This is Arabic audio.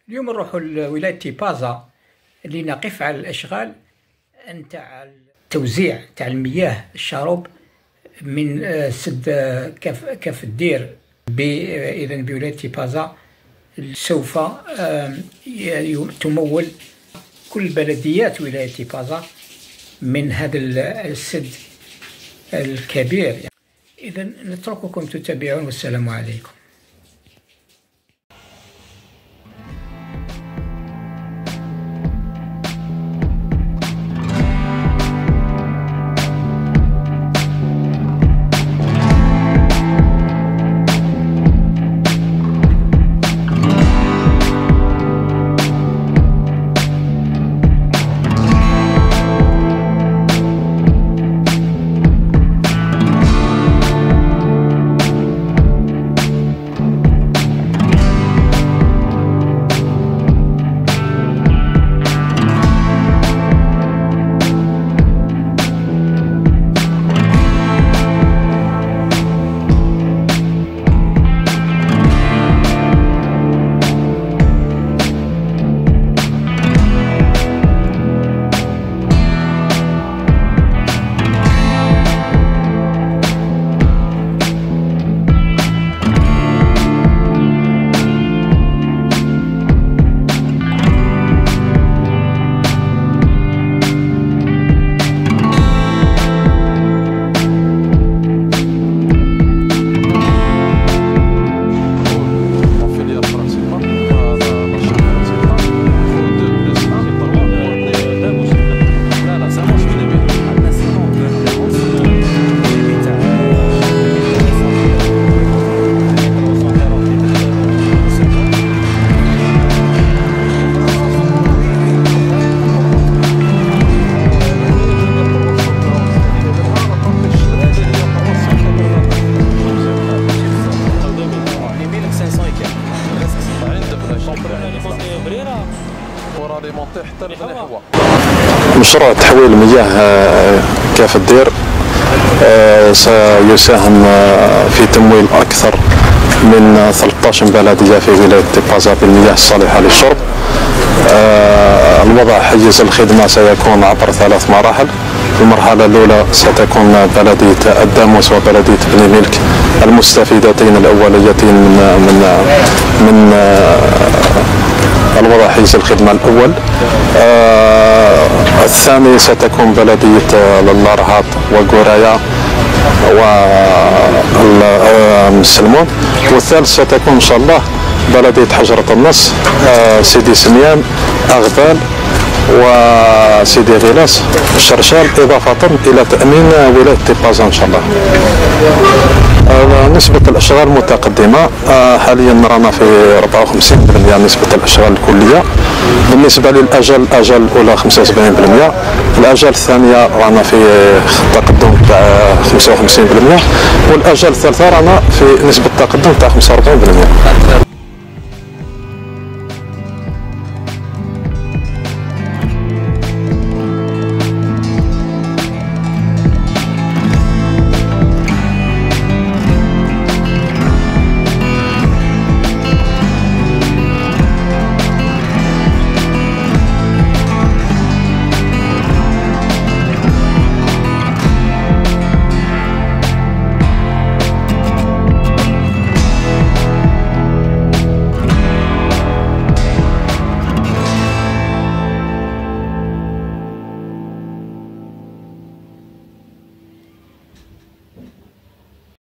اليوم نروحوا لولاية تيبازا اللي نقف على الاشغال نتاع التوزيع تاع المياه الشرب من سد كاف الدير اذا بولاية تيبازا. سوف تمول كل بلديات ولاية تيبازا من هذا السد الكبير. إذا نترككم تتابعون والسلام عليكم. مشروع تحويل مياه كاف الدير سيساهم في تمويل أكثر من 13 بلدية في ولاية تيبازا بالمياه الصالحة للشرب. الوضع حيز الخدمة سيكون عبر 3 مراحل. المرحلة الأولى ستكون بلدية الداموس وبلدية بني ملك المستفيدتين الأوليتين من الوضع حيز الخدمة الأول. الثاني ستكون بلدية الرهاط وقرايا والسلمون. والثالث ستكون إن شاء الله بلدية حجرة النص، سيدي سميان، أغبال وسيدي غلاس الشرشال، إضافة إلى تأمين ولاية تيبازا إن شاء الله. نسبة الأشغال متقدمة، حاليا رانا في 54% نسبة الأشغال الكلية. بالنسبة للأجل، الأجل الأولى 75%، الأجل الثانية رانا في تقدم تاع 55%، والأجل الثالثة رانا في نسبة تقدم تاع 45%.